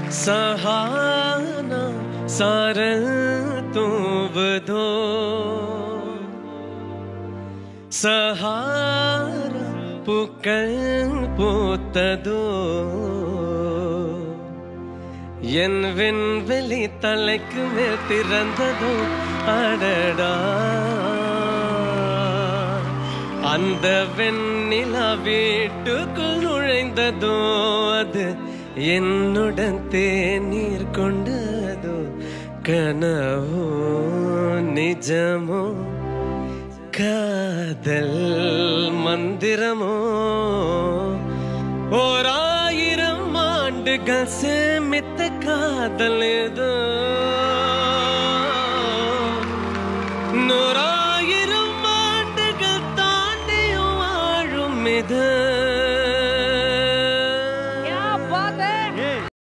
सहाना सारं तूवदो सहारा पुकल पोतदो என் விண்வெளி தலைக்கு மேல் திறந்ததோ அடடா அந்த வெண்ணிலா வீட்டுக்குள் நுழைந்ததோ அது என்னுடன் தேநீர் கொண்டதோ கனவோ நிஜமோ காதல் மந்திரமோ ஓராயிரம் ஆண்டுகள் சேமித்த காதல் ஏதோ